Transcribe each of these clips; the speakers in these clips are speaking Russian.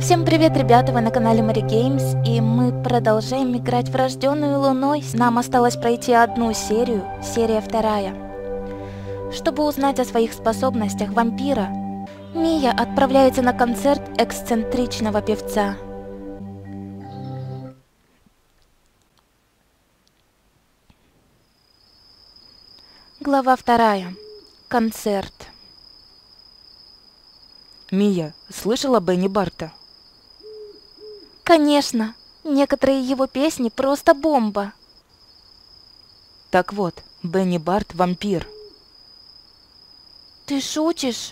Всем привет, ребята, вы на канале Мари Геймс, и мы продолжаем играть в Рожденную Луной. Нам осталось пройти одну серию, серия 2. Чтобы узнать о своих способностях вампира, Мия отправляется на концерт эксцентричного певца. Глава 2. Концерт. Мия, слышала Бенни Барта? Конечно, некоторые его песни просто бомба. Так вот, Бенни Барт — вампир. Ты шутишь?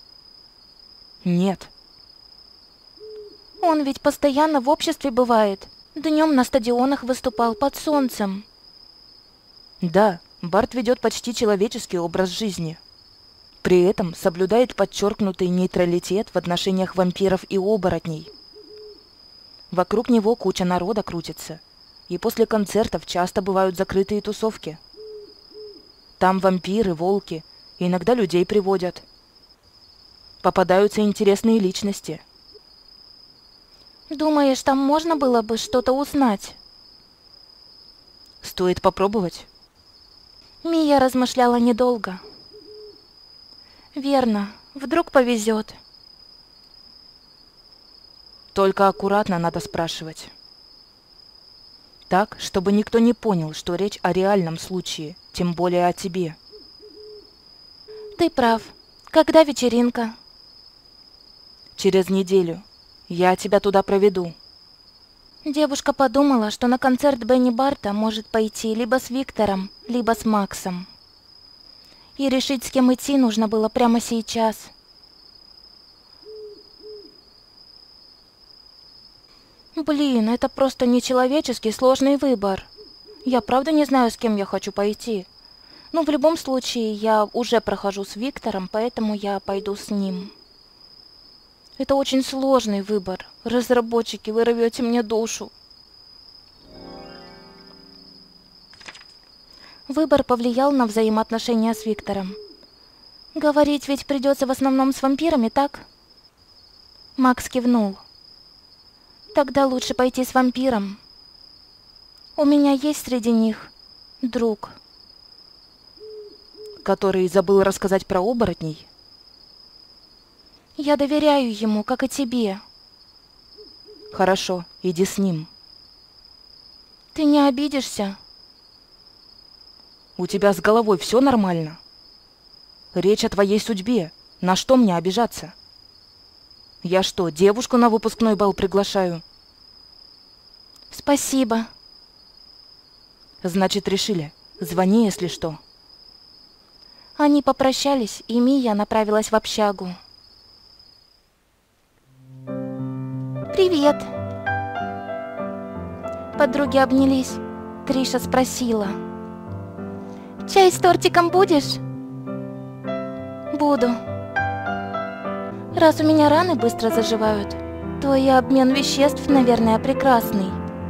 Нет. Он ведь постоянно в обществе бывает. Днем на стадионах выступал под солнцем. Да, Барт ведет почти человеческий образ жизни. При этом соблюдает подчеркнутый нейтралитет в отношениях вампиров и оборотней. Вокруг него куча народа крутится, и после концертов часто бывают закрытые тусовки. Там вампиры, волки, иногда людей приводят. Попадаются интересные личности. Думаешь, там можно было бы что-то узнать? Стоит попробовать. Мия размышляла недолго. Верно, вдруг повезет. Только аккуратно надо спрашивать. Так, чтобы никто не понял, что речь о реальном случае, тем более о тебе. Ты прав. Когда вечеринка? Через неделю. Я тебя туда проведу. Девушка подумала, что на концерт Бенни Барта может пойти либо с Виктором, либо с Максом. И решить, с кем идти, нужно было прямо сейчас. Блин, это просто нечеловеческий сложный выбор. Я правда не знаю, с кем я хочу пойти. Но в любом случае, я уже прохожу с Виктором, поэтому я пойду с ним. Это очень сложный выбор. Разработчики, вы рвете мне душу. Выбор повлиял на взаимоотношения с Виктором. Говорить ведь придется в основном с вампирами, так? Макс кивнул. Тогда лучше пойти с вампиром. У меня есть среди них друг. Который забыл рассказать про оборотней? Я доверяю ему, как и тебе. Хорошо, иди с ним. Ты не обидишься? У тебя с головой все нормально? Речь о твоей судьбе. На что мне обижаться? Я что, девушку на выпускной бал приглашаю? Спасибо. Значит, решили. Звони, если что. Они попрощались, и Мия направилась в общагу. Привет. Подруги обнялись. Триша спросила: чай с тортиком будешь? Буду. Раз у меня раны быстро заживают, то и обмен веществ, наверное, прекрасный.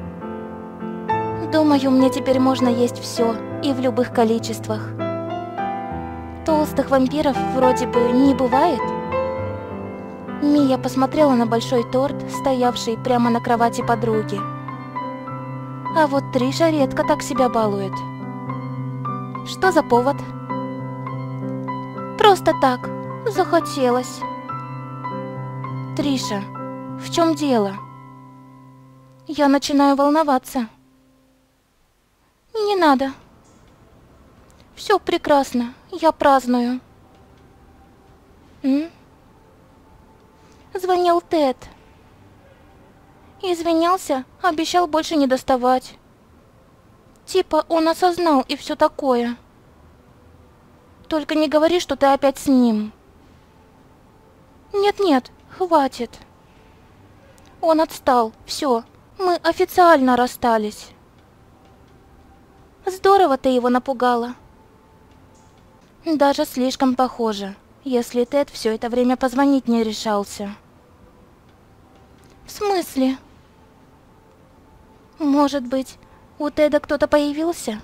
Думаю, мне теперь можно есть все и в любых количествах. Толстых вампиров вроде бы не бывает. Мия посмотрела на большой торт, стоявший прямо на кровати подруги. А вот Триша редко так себя балует. Что за повод? Просто так, захотелось. Триша, в чем дело? Я начинаю волноваться. Не надо. Все прекрасно, я праздную. Звонил Тед. Извинялся, обещал больше не доставать. Типа он осознал и все такое. Только не говори, что ты опять с ним. Нет-нет, хватит. Он отстал, все, мы официально расстались. Здорово ты его напугала. Даже слишком похоже, если Тед все это время позвонить не решался. В смысле? Может быть, у Теда кто-то появился?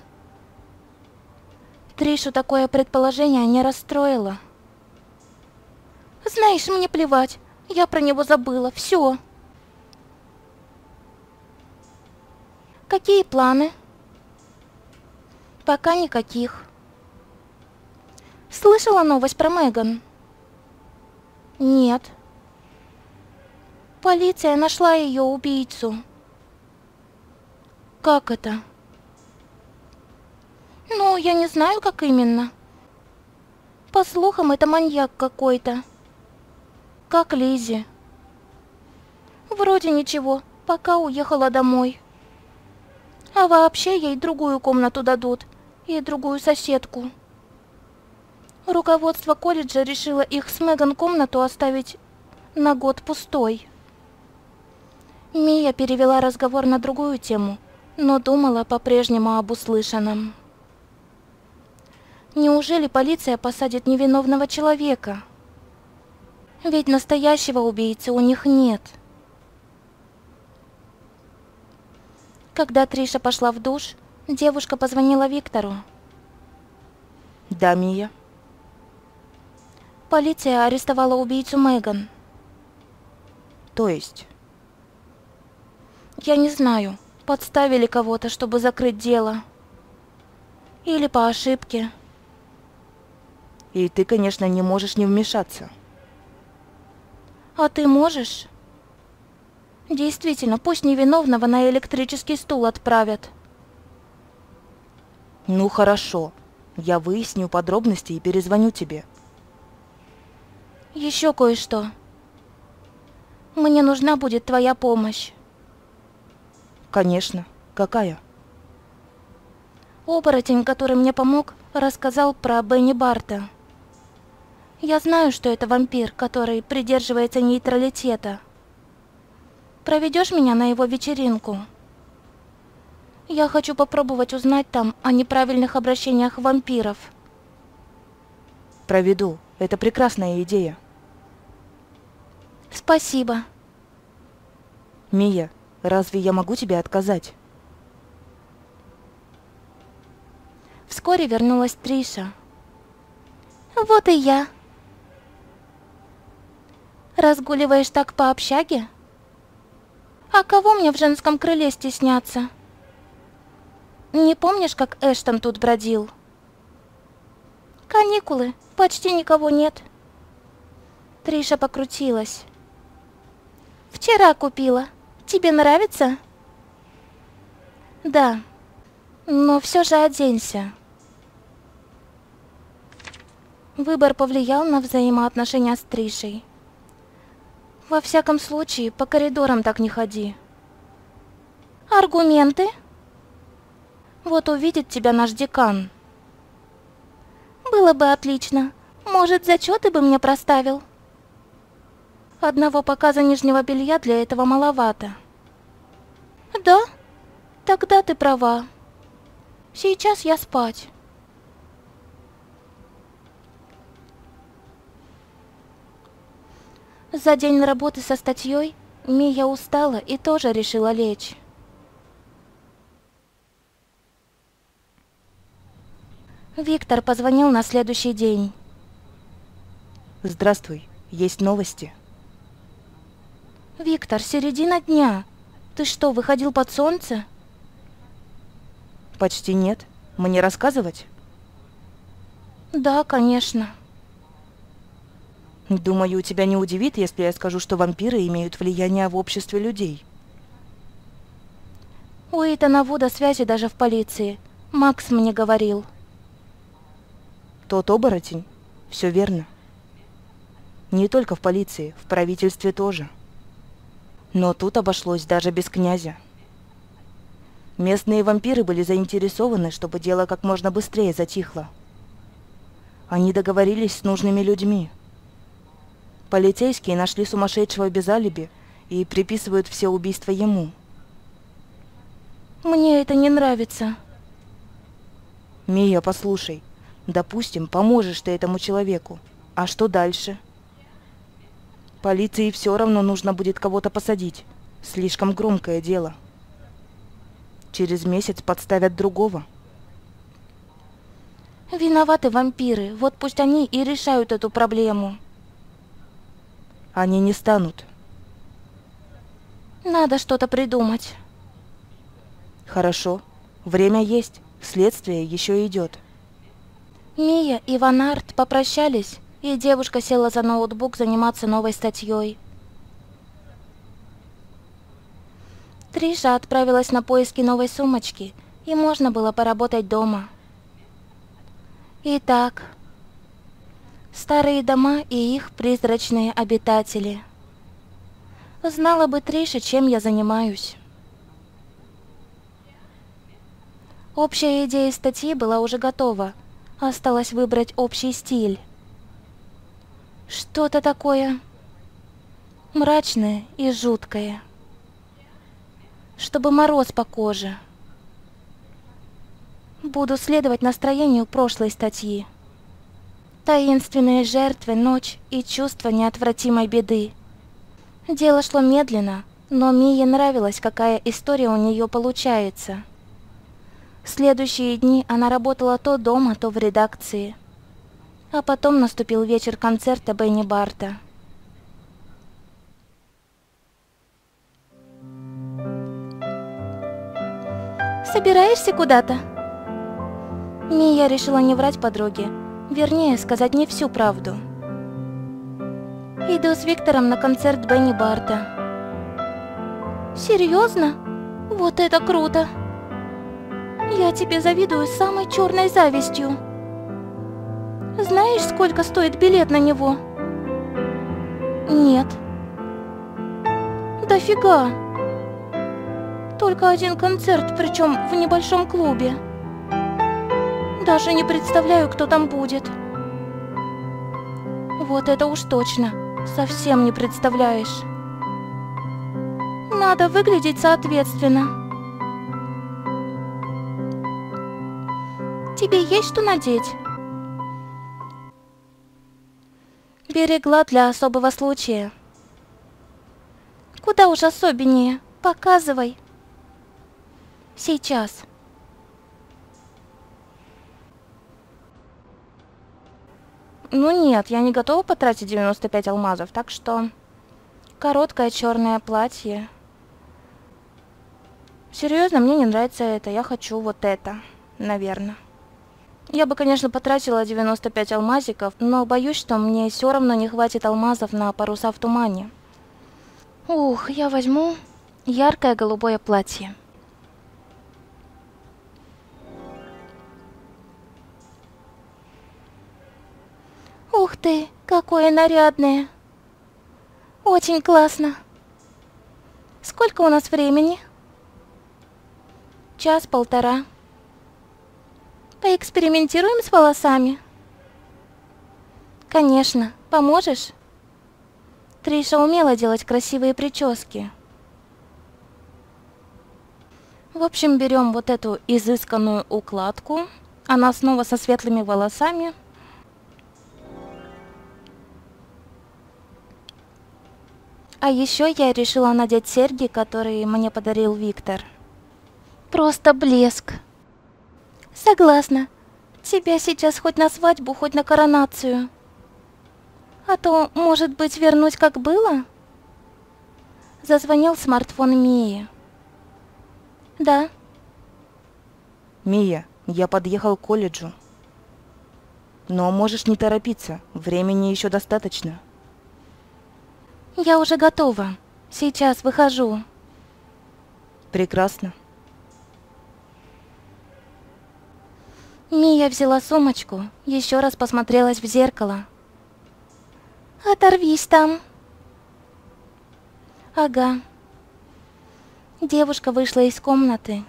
Тришу такое предположение не расстроило. Знаешь, мне плевать, я про него забыла, все. Какие планы? Пока никаких. Слышала новость про Меган? Нет. Полиция нашла ее убийцу. Как это? Ну, я не знаю, как именно. По слухам, это маньяк какой-то. Как Лиззи. Вроде ничего, пока уехала домой. А вообще ей другую комнату дадут и другую соседку. Руководство колледжа решило их с Меган комнату оставить на год пустой. Мия перевела разговор на другую тему, но думала по-прежнему об услышанном. Неужели полиция посадит невиновного человека? Ведь настоящего убийцы у них нет. Когда Триша пошла в душ, девушка позвонила Виктору. Да, Мия. Полиция арестовала убийцу Меган. То есть? Я не знаю, подставили кого-то, чтобы закрыть дело. Или по ошибке. И ты, конечно, не можешь не вмешаться. А ты можешь? Действительно, пусть невиновного на электрический стул отправят. Ну хорошо, я выясню подробности и перезвоню тебе. Еще кое-что. Мне нужна будет твоя помощь. Конечно. Какая? Оборотень, который мне помог, рассказал про Бенни Барта. Я знаю, что это вампир, который придерживается нейтралитета. Проведешь меня на его вечеринку? Я хочу попробовать узнать там о неправильных обращениях вампиров. Проведу. Это прекрасная идея. Спасибо. Мия, разве я могу тебе отказать? Вскоре вернулась Триша. Вот и я. Разгуливаешь так по общаге? А кого мне в женском крыле стесняться? Не помнишь, как Эштон тут бродил? Каникулы, почти никого нет. Триша покрутилась. Вчера купила. Тебе нравится? Да, но все же оденься. Выбор повлиял на взаимоотношения с Тришей. Во всяком случае, по коридорам так не ходи. Аргументы? Вот увидит тебя наш декан. Было бы отлично. Может, зачеты бы мне проставил? Одного показа нижнего белья для этого маловато. Да? Тогда ты права. Сейчас я спать. За день работы со статьей Мия устала и тоже решила лечь. Виктор позвонил на следующий день. Здравствуй, есть новости? Виктор, середина дня. Ты что, выходил под солнце? Почти нет. Мне рассказывать? Да, конечно. Думаю, тебя не удивит, если я скажу, что вампиры имеют влияние в обществе людей. У Итана Вуда связи даже в полиции. Макс мне говорил. Тот оборотень? Все верно. Не только в полиции, в правительстве тоже. Но тут обошлось даже без князя. Местные вампиры были заинтересованы, чтобы дело как можно быстрее затихло. Они договорились с нужными людьми. Полицейские нашли сумасшедшего без алиби и приписывают все убийства ему. Мне это не нравится. Мия, послушай. Допустим, поможешь ты этому человеку. А что дальше? Полиции все равно нужно будет кого-то посадить. Слишком громкое дело. Через месяц подставят другого. Виноваты вампиры. Вот пусть они и решают эту проблему. Они не станут. Надо что-то придумать. Хорошо. Время есть. Следствие еще идет. Мия и Ван Арт попрощались, и девушка села за ноутбук заниматься новой статьей. Триша отправилась на поиски новой сумочки, и можно было поработать дома. Итак, старые дома и их призрачные обитатели. Знала бы Триша, чем я занимаюсь. Общая идея статьи была уже готова. Осталось выбрать общий стиль. Что-то такое мрачное и жуткое. Чтобы мороз по коже. Буду следовать настроению прошлой статьи. Таинственные жертвы, ночь и чувство неотвратимой беды. Дело шло медленно, но Мие нравилось, какая история у нее получается. Следующие дни она работала то дома, то в редакции. А потом наступил вечер концерта Бенни Барта. «Собираешься куда-то?» Мия решила не врать подруге, вернее, сказать не всю правду. «Иду с Виктором на концерт Бенни Барта». «Серьезно? Вот это круто! Я тебе завидую самой черной завистью. Знаешь, сколько стоит билет на него?» «Нет». «Дофига! Только один концерт, причем в небольшом клубе. Даже не представляю, кто там будет». «Вот это уж точно, совсем не представляешь. Надо выглядеть соответственно. Тебе есть что надеть?» «Берегла для особого случая». «Куда уж особеннее, показывай». «Сейчас». Ну нет, я не готова потратить 95 алмазов, так что... Короткое черное платье. Серьезно, мне не нравится это, я хочу вот это, наверное. Я бы, конечно, потратила 95 алмазиков, но боюсь, что мне все равно не хватит алмазов на паруса в тумане. Ух, я возьму яркое голубое платье. Ух ты, какое нарядное! Очень классно! Сколько у нас времени? Час-полтора. Поэкспериментируем с волосами? Конечно, поможешь? Триша умела делать красивые прически. В общем, берем вот эту изысканную укладку. Она снова со светлыми волосами. А еще я решила надеть серьги, которые мне подарил Виктор. Просто блеск. Согласна. Тебя сейчас хоть на свадьбу, хоть на коронацию. А то, может быть, вернуть как было? Зазвонил смартфон Мии. Да. Мия, я подъехал к колледжу. Но можешь не торопиться, времени еще достаточно. Я уже готова. Сейчас выхожу. Прекрасно. Мия взяла сумочку, еще раз посмотрелась в зеркало. Оторвись там. Ага. Девушка вышла из комнаты.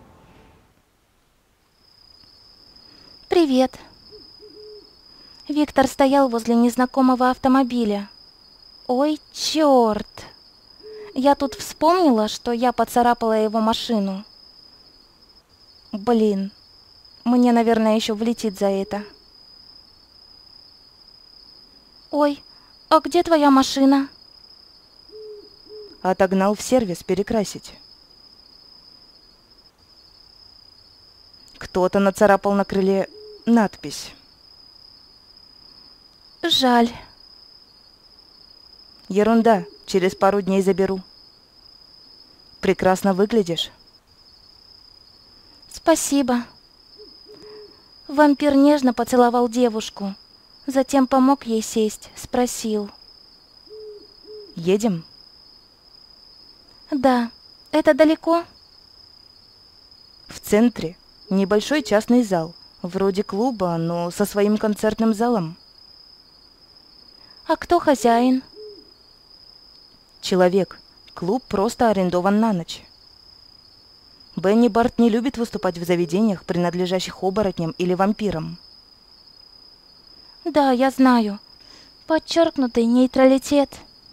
Привет. Виктор стоял возле незнакомого автомобиля. Ой, черт. Я тут вспомнила, что я поцарапала его машину. Блин. Мне, наверное, еще влетит за это. Ой, а где твоя машина? Отогнал в сервис перекрасить. Кто-то нацарапал на крыле надпись. Жаль. Ерунда, через пару дней заберу. Прекрасно выглядишь. Спасибо. Вампир нежно поцеловал девушку, затем помог ей сесть, спросил. Едем? Да. Это далеко? В центре небольшой частный зал, вроде клуба, но со своим концертным залом. А кто хозяин? Человек. Клуб просто арендован на ночь. Бенни Барт не любит выступать в заведениях, принадлежащих оборотням или вампирам. Да, я знаю. Подчеркнутый нейтралитет.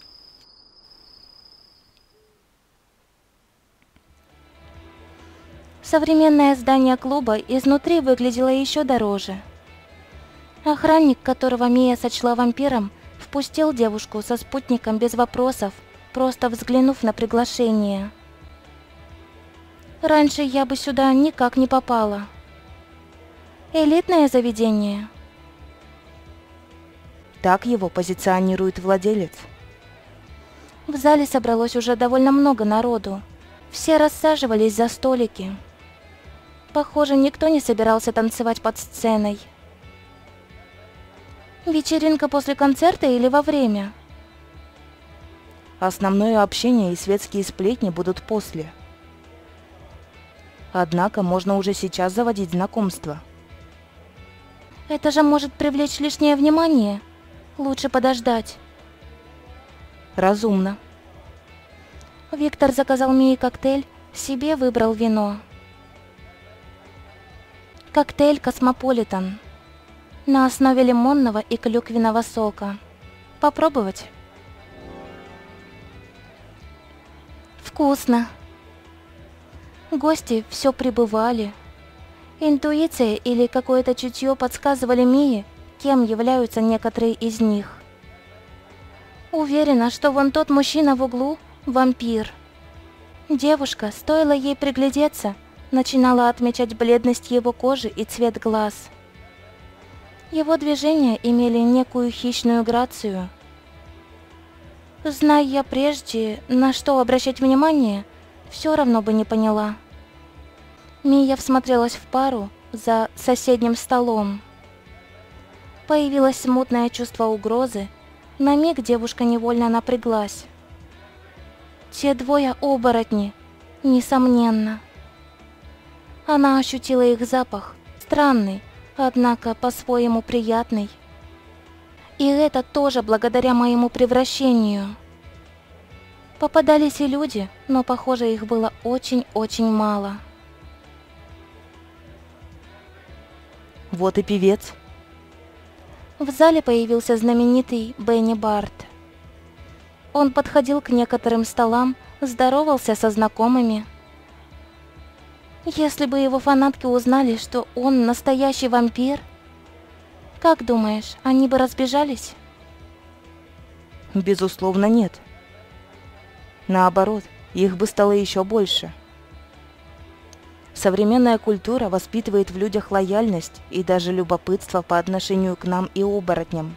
Современное здание клуба изнутри выглядело еще дороже. Охранник, которого Мия сочла вампиром, впустил девушку со спутником без вопросов, просто взглянув на приглашение. Раньше я бы сюда никак не попала. Элитное заведение. Так его позиционирует владелец. В зале собралось уже довольно много народу. Все рассаживались за столики. Похоже, никто не собирался танцевать под сценой. Вечеринка после концерта или во время? Основное общение и светские сплетни будут после. Однако можно уже сейчас заводить знакомства. Это же может привлечь лишнее внимание. Лучше подождать. Разумно. Виктор заказал Мии коктейль, себе выбрал вино. Коктейль «Космополитен» на основе лимонного и клюквенного сока. Попробовать? Вкусно. Гости все прибывали. Интуиция или какое-то чутье подсказывали Мии, кем являются некоторые из них. Уверена, что вон тот мужчина в углу – вампир. Девушка, стоило ей приглядеться, начинала отмечать бледность его кожи и цвет глаз. Его движения имели некую хищную грацию. Зная я прежде, на что обращать внимание, все равно бы не поняла. Мия всмотрелась в пару за соседним столом. Появилось смутное чувство угрозы. На миг девушка невольно напряглась. Те двое оборотни, несомненно. Она ощутила их запах, странный, однако по-своему приятный. И это тоже благодаря моему превращению. Попадались и люди, но, похоже, их было очень-очень мало. Вот и певец. В зале появился знаменитый Бенни Барт. Он подходил к некоторым столам, здоровался со знакомыми. Если бы его фанатки узнали, что он настоящий вампир, как думаешь, они бы разбежались? Безусловно, нет. Наоборот, их бы стало еще больше. Современная культура воспитывает в людях лояльность и даже любопытство по отношению к нам и оборотням.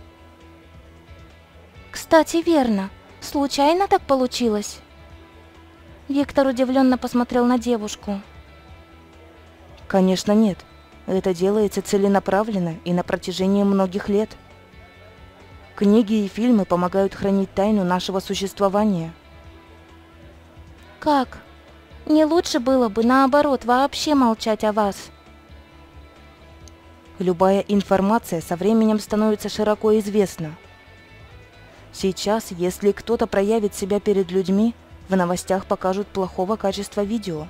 Кстати, верно. Случайно так получилось? Виктор удивленно посмотрел на девушку. Конечно, нет. Это делается целенаправленно и на протяжении многих лет. Книги и фильмы помогают хранить тайну нашего существования. Как? Не лучше было бы, наоборот, вообще молчать о вас? Любая информация со временем становится широко известна. Сейчас, если кто-то проявит себя перед людьми, в новостях покажут плохого качества видео.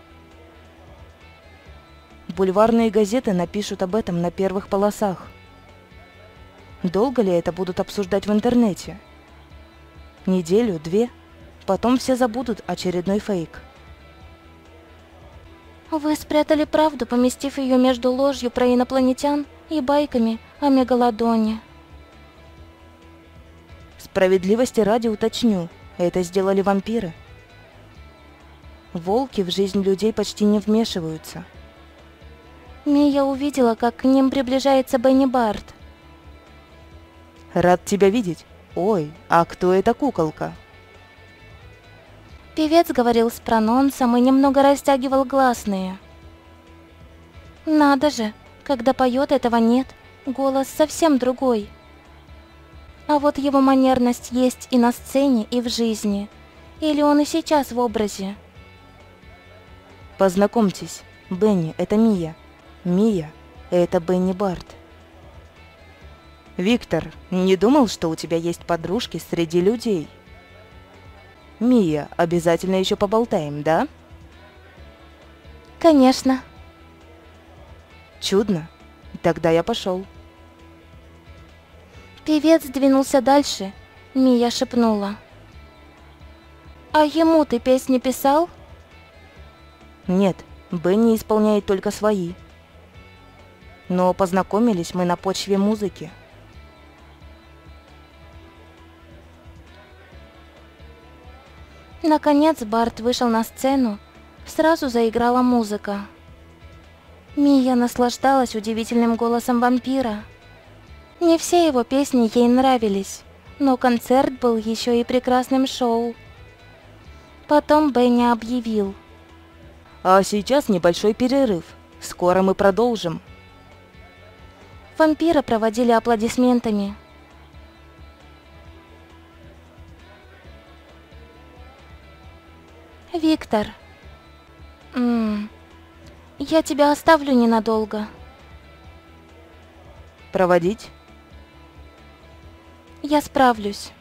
Бульварные газеты напишут об этом на первых полосах. Долго ли это будут обсуждать в интернете? Неделю, две, потом все забудут очередной фейк. Вы спрятали правду, поместив ее между ложью про инопланетян и байками о мегалодоне. Справедливости ради уточню, это сделали вампиры. Волки в жизнь людей почти не вмешиваются. Мия увидела, как к ним приближается Бенни Барт. Рад тебя видеть. Ой, а кто эта куколка? Певец говорил с прононсом и немного растягивал гласные. Надо же, когда поет, этого нет. Голос совсем другой. А вот его манерность есть и на сцене, и в жизни. Или он и сейчас в образе? Познакомьтесь, Бенни, это Мия. Мия, это Бенни Барт. Виктор, не думал, что у тебя есть подружки среди людей? Мия, обязательно еще поболтаем, да? Конечно. Чудно. Тогда я пошел. Певец двинулся дальше. Мия шепнула. А ему ты песни писал? Нет, Бенни исполняет только свои. Но познакомились мы на почве музыки. Наконец Барт вышел на сцену. Сразу заиграла музыка. Мия наслаждалась удивительным голосом вампира. Не все его песни ей нравились, но концерт был еще и прекрасным шоу. Потом Бенни объявил. А сейчас небольшой перерыв. Скоро мы продолжим. Вампира проводили аплодисментами. Виктор. Я тебя оставлю ненадолго. Проводить? Я справлюсь.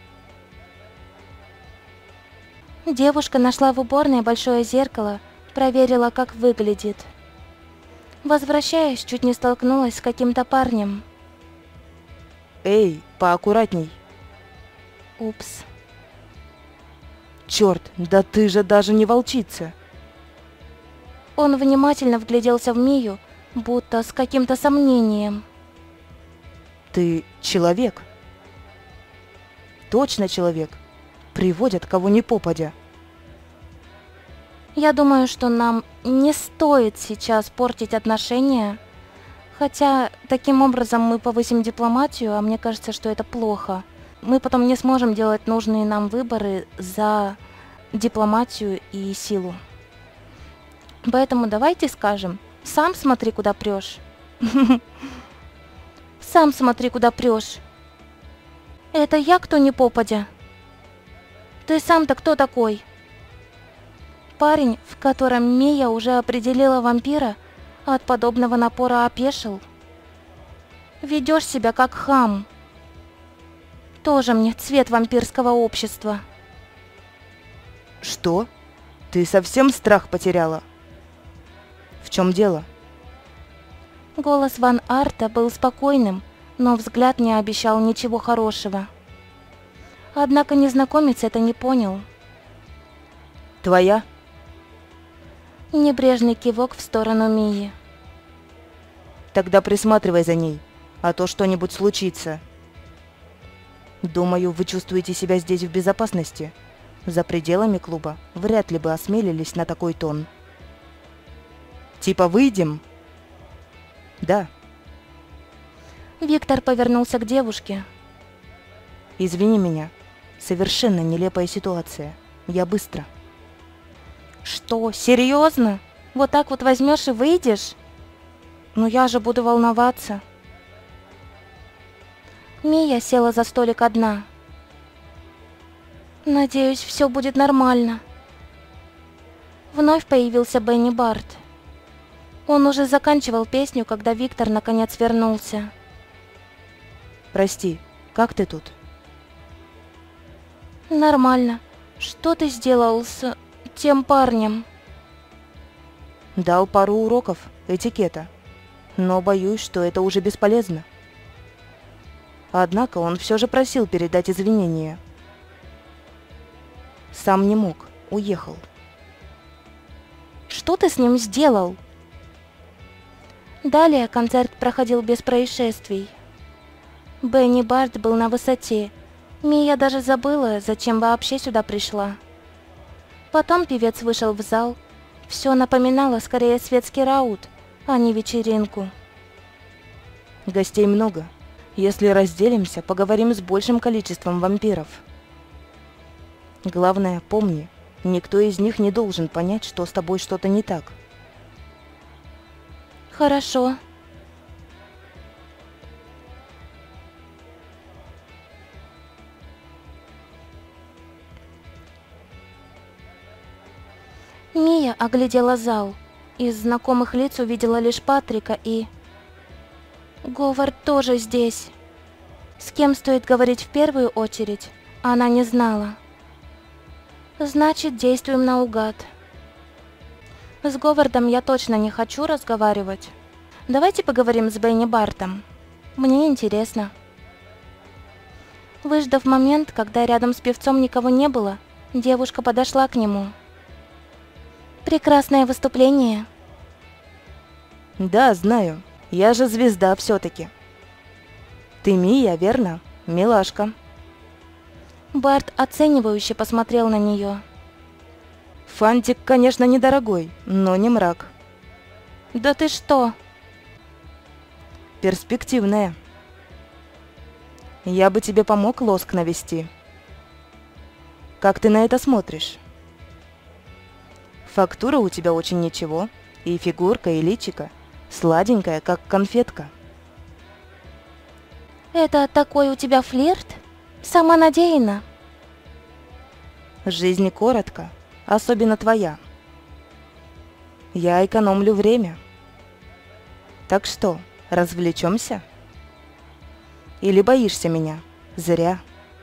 Девушка нашла в уборной большое зеркало, проверила, как выглядит. Возвращаясь, чуть не столкнулась с каким-то парнем. Эй, поаккуратней. Упс. Черт, да ты же даже не волчица. Он внимательно вгляделся в Мию, будто с каким-то сомнением. Ты человек. Точно человек. Приводят кого ни попадя. Я думаю, что нам не стоит сейчас портить отношения. Хотя таким образом мы повысим дипломатию, а мне кажется, что это плохо. Мы потом не сможем делать нужные нам выборы за дипломатию и силу. Поэтому давайте скажем: сам смотри, куда прешь. Сам смотри, куда прешь. Это я кто ни попадя? Ты сам-то кто такой? Парень, в котором Мия уже определила вампира, от подобного напора опешил. Ведешь себя как хам. Тоже мне цвет вампирского общества. Что? Ты совсем страх потеряла? В чем дело? Голос Ван Арта был спокойным, но взгляд не обещал ничего хорошего. Однако незнакомец это не понял. Твоя? Небрежный кивок в сторону Мии. Тогда присматривай за ней, а то что-нибудь случится. Думаю, вы чувствуете себя здесь в безопасности. За пределами клуба вряд ли бы осмелились на такой тон. Типа выйдем? Да. Виктор повернулся к девушке. Извини меня. Совершенно нелепая ситуация. Я быстро. Что, серьезно? Вот так вот возьмешь и выйдешь? Ну я же буду волноваться. Мия села за столик одна. Надеюсь, все будет нормально. Вновь появился Бенни Барт. Он уже заканчивал песню, когда Виктор наконец вернулся. Прости, как ты тут? Нормально. Что ты сделал с тем парнем? Дал пару уроков этикета, но боюсь, что это уже бесполезно. Однако он все же просил передать извинения. Сам не мог, уехал. Что ты с ним сделал? Далее концерт проходил без происшествий. Бенни Барт был на высоте. Мия даже забыла, зачем вообще сюда пришла. Потом певец вышел в зал. Все напоминало скорее светский раут, а не вечеринку. Гостей много. Если разделимся, поговорим с большим количеством вампиров. Главное, помни, никто из них не должен понять, что с тобой что-то не так. Хорошо. Мия оглядела зал. Из знакомых лиц увидела лишь Патрика и... Говард тоже здесь. С кем стоит говорить в первую очередь, она не знала. Значит, действуем наугад. С Говардом я точно не хочу разговаривать. Давайте поговорим с Бенни Бартом. Мне интересно. Выждав момент, когда рядом с певцом никого не было, девушка подошла к нему. Прекрасное выступление. Да, знаю. Я же звезда все-таки. Ты Мия, верно? Милашка. Барт оценивающе посмотрел на нее. Фантик, конечно, недорогой, но не мрак. Да ты что? Перспективная. Я бы тебе помог лоск навести. Как ты на это смотришь? Фактура у тебя очень ничего, и фигурка, и личико. Сладенькая, как конфетка. Это такой у тебя флирт? Самонадеянно. Жизнь коротко, особенно твоя. Я экономлю время. Так что, развлечемся? Или боишься меня? Зря.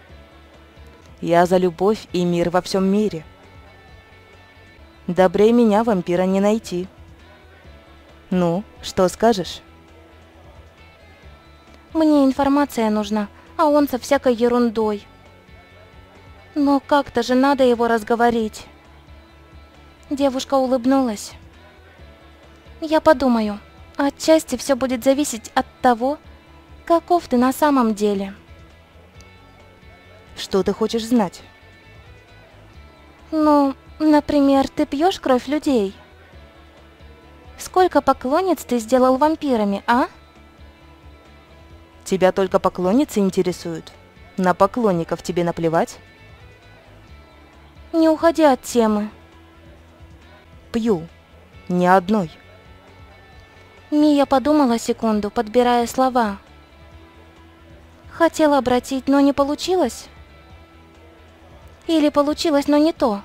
Я за любовь и мир во всем мире. Добрее меня вампира не найти. Ну, что скажешь? Мне информация нужна, а он со всякой ерундой. Но как-то же надо его разговорить. Девушка улыбнулась. Я подумаю. Отчасти все будет зависеть от того, каков ты на самом деле. Что ты хочешь знать? Ну, например, ты пьешь кровь людей? Сколько поклонниц ты сделал вампирами, а? Тебя только поклонницы интересуют? На поклонников тебе наплевать? Не уходи от темы. Пью. Ни одной. Мия подумала секунду, подбирая слова. Хотела обратить, но не получилось? Или получилось, но не то?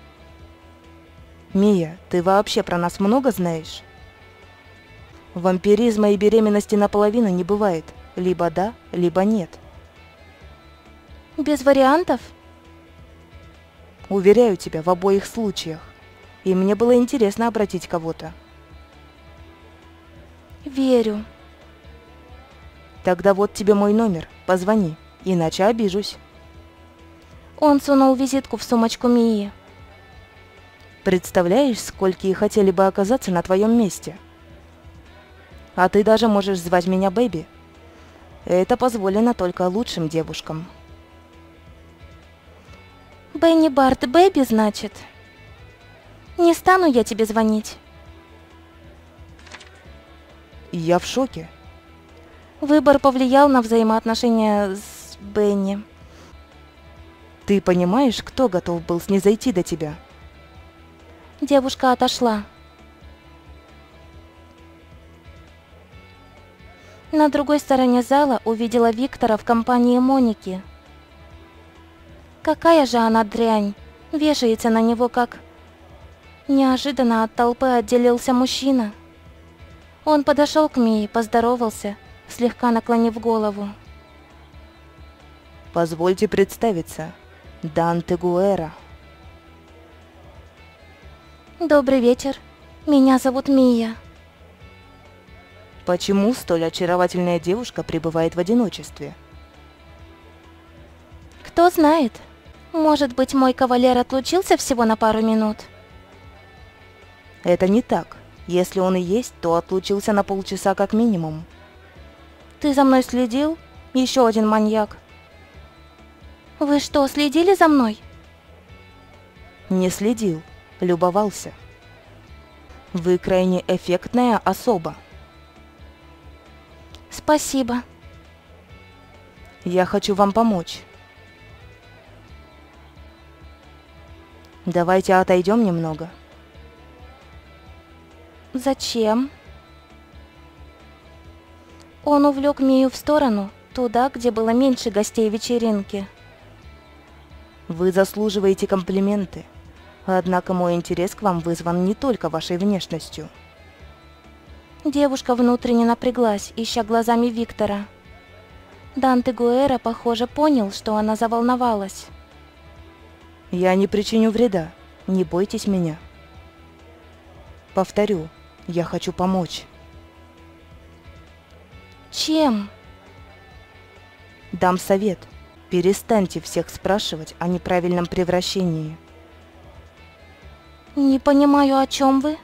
Мия, ты вообще про нас много знаешь? Вампиризма и беременности наполовину не бывает. Либо да, либо нет. Без вариантов? Уверяю тебя, в обоих случаях. И мне было интересно обратить кого-то. Верю. Тогда вот тебе мой номер. Позвони, иначе обижусь. Он сунул визитку в сумочку Мии. Представляешь, сколькие хотели бы оказаться на твоем месте? А ты даже можешь звать меня Бэби. Это позволено только лучшим девушкам. Бенни Барт Бэби, значит? Не стану я тебе звонить. Я в шоке. Выбор повлиял на взаимоотношения с Бенни. Ты понимаешь, кто готов был снизойти до тебя? Девушка отошла. На другой стороне зала увидела Виктора в компании Моники. Какая же она дрянь, вешается на него как... Неожиданно от толпы отделился мужчина. Он подошел к Мии, поздоровался, слегка наклонив голову. Позвольте представиться. Данте Гуэра. Добрый вечер. Меня зовут Мия. Почему столь очаровательная девушка пребывает в одиночестве? Кто знает, может быть, мой кавалер отлучился всего на пару минут? Это не так. Если он и есть, то отлучился на полчаса как минимум. Ты за мной следил? Еще один маньяк. Вы что, следили за мной? Не следил, любовался. Вы крайне эффектная особа. Спасибо. Я хочу вам помочь. Давайте отойдем немного. Зачем? Он увлек Мию в сторону, туда, где было меньше гостей вечеринки. Вы заслуживаете комплименты. Однако мой интерес к вам вызван не только вашей внешностью. Девушка внутренне напряглась, ища глазами Виктора. Данте Гуэра, похоже, понял, что она заволновалась. Я не причиню вреда, не бойтесь меня. Повторю, я хочу помочь. Чем? Дам совет. Перестаньте всех спрашивать о неправильном превращении. Не понимаю, о чем вы?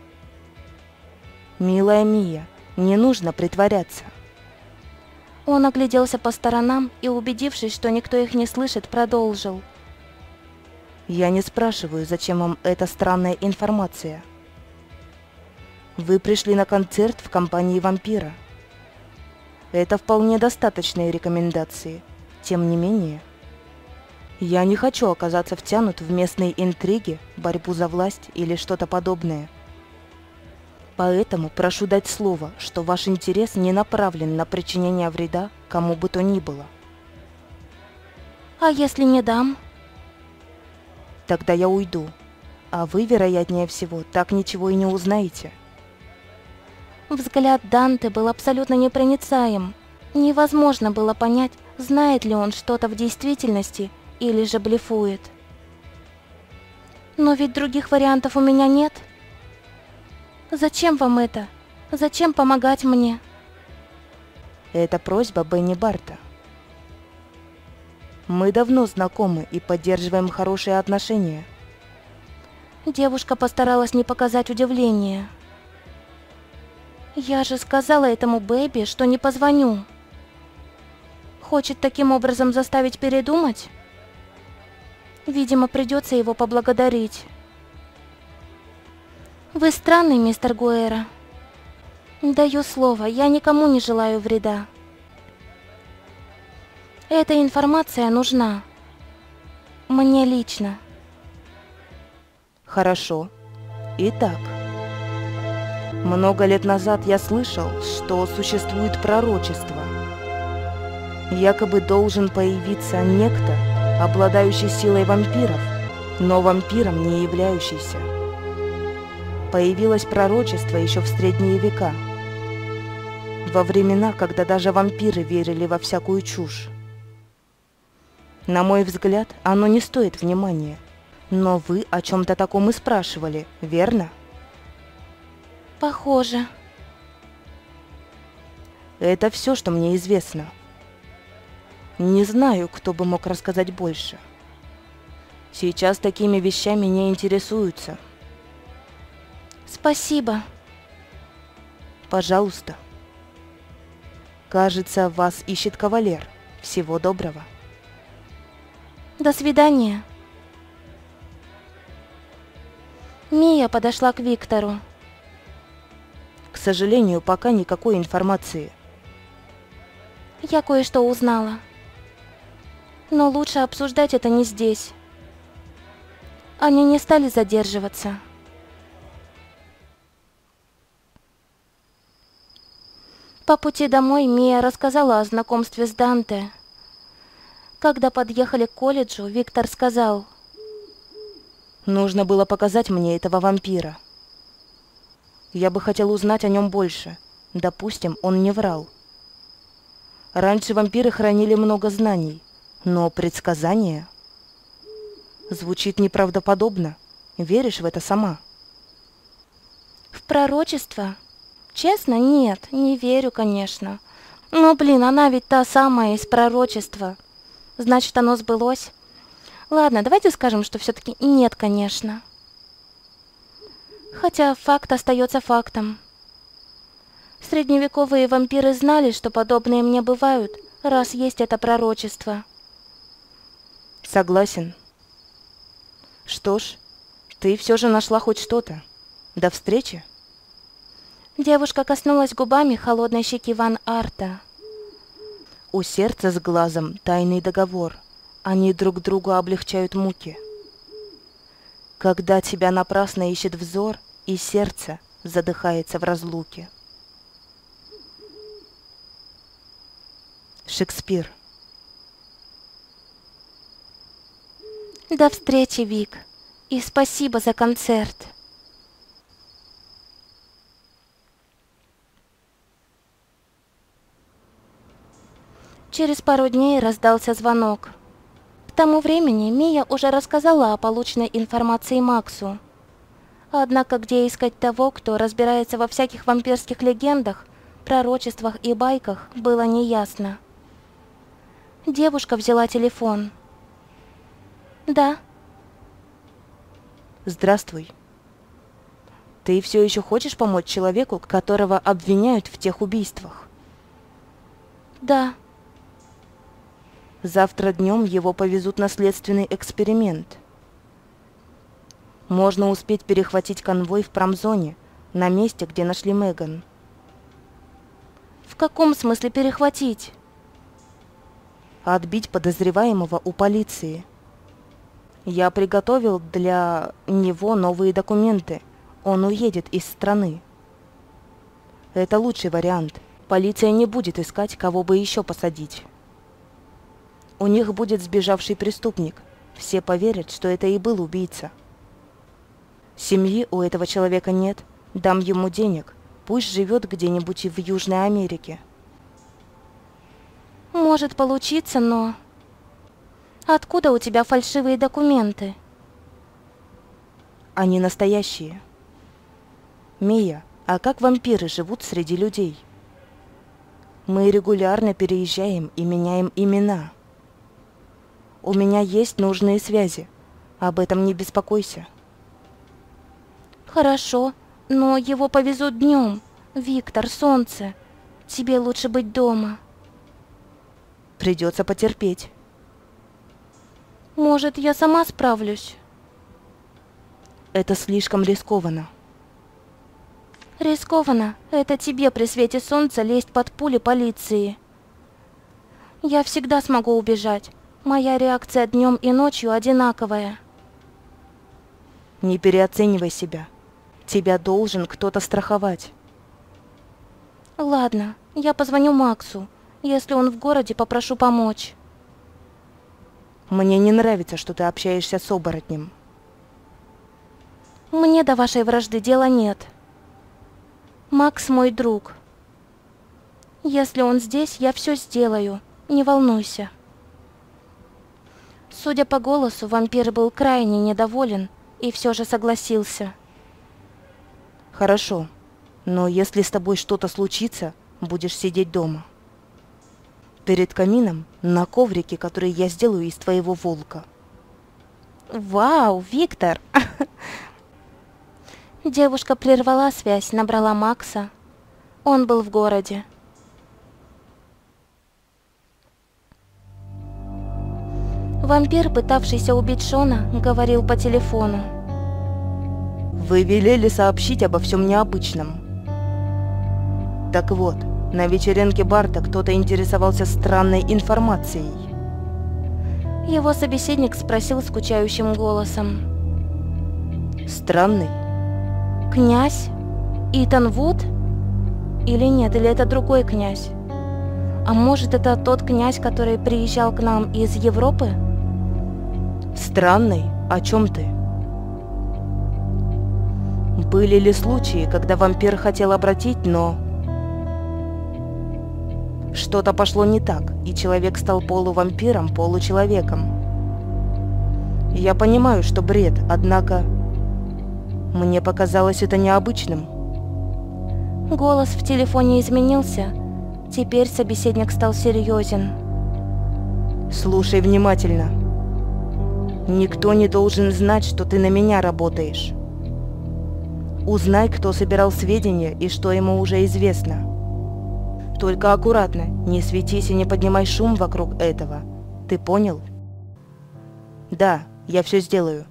Милая Мия, не нужно притворяться. Он огляделся по сторонам и, убедившись, что никто их не слышит, продолжил. Я не спрашиваю, зачем вам эта странная информация. Вы пришли на концерт в компании вампира. Это вполне достаточные рекомендации. Тем не менее, я не хочу оказаться втянут в местные интриги, борьбу за власть или что-то подобное. Поэтому прошу дать слово, что ваш интерес не направлен на причинение вреда кому бы то ни было. А если не дам? Тогда я уйду, а вы, вероятнее всего, так ничего и не узнаете. Взгляд Данте был абсолютно непроницаем. Невозможно было понять, знает ли он что-то в действительности или же блефует. Но ведь других вариантов у меня нет. Зачем вам это? Зачем помогать мне? Это просьба Бенни Барта. Мы давно знакомы и поддерживаем хорошие отношения. Девушка постаралась не показать удивления. Я же сказала этому Бэби, что не позвоню. Хочет таким образом заставить передумать? Видимо, придется его поблагодарить. Вы странный, мистер Гуэра. Даю слово, я никому не желаю вреда. Эта информация нужна. Мне лично. Хорошо. Итак, много лет назад я слышал, что существует пророчество. Якобы должен появиться некто, обладающий силой вампиров, но вампиром не являющийся. Появилось пророчество еще в средние века, во времена, когда даже вампиры верили во всякую чушь. На мой взгляд, оно не стоит внимания, но вы о чем-то таком и спрашивали, верно? Похоже. Это все, что мне известно. Не знаю, кто бы мог рассказать больше. Сейчас такими вещами не интересуются. Спасибо. Пожалуйста. Кажется, вас ищет кавалер. Всего доброго. До свидания. Мия подошла к Виктору. К сожалению, пока никакой информации. Я кое-что узнала. Но лучше обсуждать это не здесь. Они не стали задерживаться. По пути домой Мия рассказала о знакомстве с Данте. Когда подъехали к колледжу, Виктор сказал: «Нужно было показать мне этого вампира. Я бы хотел узнать о нем больше. Допустим, он не врал. Раньше вампиры хранили много знаний, но предсказания... Звучит неправдоподобно. Веришь в это сама?» В пророчество? Честно, нет, не верю, конечно. Но, блин, она ведь та самая из пророчества. Значит, оно сбылось? Ладно, давайте скажем, что все-таки нет, конечно. Хотя факт остается фактом. Средневековые вампиры знали, что подобные мне бывают, раз есть это пророчество. Согласен. Что ж, ты все же нашла хоть что-то. До встречи. Девушка коснулась губами холодной щеки Ван Арта. У сердца с глазом тайный договор. Они друг другу облегчают муки. Когда тебя напрасно ищет взор, и сердце задыхается в разлуке. Шекспир. До встречи, Вик. И спасибо за концерт. Через пару дней раздался звонок. К тому времени Мия уже рассказала о полученной информации Максу. Однако где искать того, кто разбирается во всяких вампирских легендах, пророчествах и байках, было неясно. Девушка взяла телефон. «Да». Здравствуй. Ты все еще хочешь помочь человеку, которого обвиняют в тех убийствах? «Да». Завтра днем его повезут на следственный эксперимент. Можно успеть перехватить конвой в промзоне, на месте, где нашли Меган. «В каком смысле перехватить?» Отбить подозреваемого у полиции. Я приготовил для него новые документы. Он уедет из страны. Это лучший вариант. Полиция не будет искать, кого бы еще посадить. У них будет сбежавший преступник. Все поверят, что это и был убийца. Семьи у этого человека нет. Дам ему денег. Пусть живет где-нибудь в Южной Америке. «Может получиться, но...» «Откуда у тебя фальшивые документы?» Они настоящие. Мия, а как вампиры живут среди людей? Мы регулярно переезжаем и меняем имена. У меня есть нужные связи. Об этом не беспокойся. «Хорошо, но его повезут днем. Виктор, солнце. Тебе лучше быть дома». Придется потерпеть. «Может, я сама справлюсь?» Это слишком рискованно. «Рискованно. Это тебе при свете солнца лезть под пули полиции. Я всегда смогу убежать. Моя реакция днем и ночью одинаковая». Не переоценивай себя. Тебя должен кто-то страховать. «Ладно, я позвоню Максу. Если он в городе, попрошу помочь». Мне не нравится, что ты общаешься с оборотнем. «Мне до вашей вражды дела нет. Макс мой друг. Если он здесь, я все сделаю. Не волнуйся». Судя по голосу, вампир был крайне недоволен и все же согласился. Хорошо, но если с тобой что-то случится, будешь сидеть дома. Перед камином, на коврике, который я сделаю из твоего волка. «Вау, Виктор!» Девушка прервала связь, набрала Макса. Он был в городе. Вампир, пытавшийся убить Шона, говорил по телефону. Вы велели сообщить обо всем необычном. Так вот, на вечеринке Барта кто-то интересовался странной информацией. Его собеседник спросил скучающим голосом. Странный? «Князь? Итан Вуд? Или нет, или это другой князь? А может, это тот князь, который приезжал к нам из Европы?» Странный? О чем ты? Были ли случаи, когда вампир хотел обратить, но... Что-то пошло не так, и человек стал полувампиром, получеловеком. Я понимаю, что бред, однако... Мне показалось это необычным. Голос в телефоне изменился. Теперь собеседник стал серьезен. Слушай внимательно. Никто не должен знать, что ты на меня работаешь. Узнай, кто собирал сведения и что ему уже известно. Только аккуратно, не светись и не поднимай шум вокруг этого. Ты понял? Да, я все сделаю.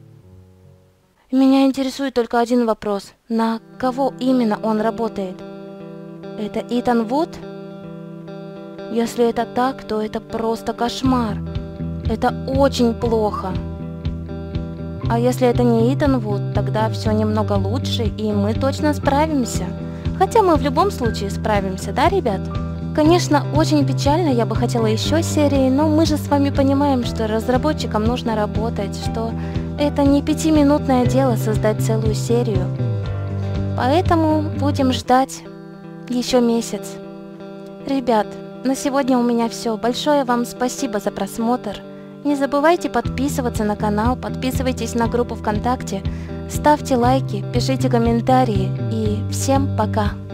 Меня интересует только один вопрос. На кого именно он работает? Это Итан Вуд? Если это так, то это просто кошмар. Это очень плохо. А если это не Итан Вуд, тогда все немного лучше, и мы точно справимся. Хотя мы в любом случае справимся, да, ребят? Конечно, очень печально, я бы хотела еще серии, но мы же с вами понимаем, что разработчикам нужно работать, что это не 5-минутное дело создать целую серию. Поэтому будем ждать еще месяц. Ребят, на сегодня у меня все. Большое вам спасибо за просмотр. Не забывайте подписываться на канал, подписывайтесь на группу ВКонтакте, ставьте лайки, пишите комментарии и всем пока!